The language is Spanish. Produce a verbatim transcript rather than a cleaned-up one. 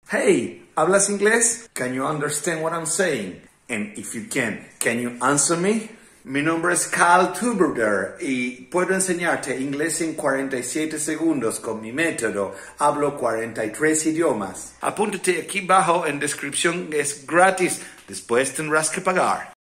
Hey, ¿hablas inglés? Can you understand what I'm saying? And if you can, can you answer me? Mi nombre es Kaale Turburder y puedo enseñarte inglés en cuarenta y siete segundos con mi método. Hablo cuarenta y tres idiomas. Apúntate aquí abajo en descripción, es gratis. Después tendrás que pagar.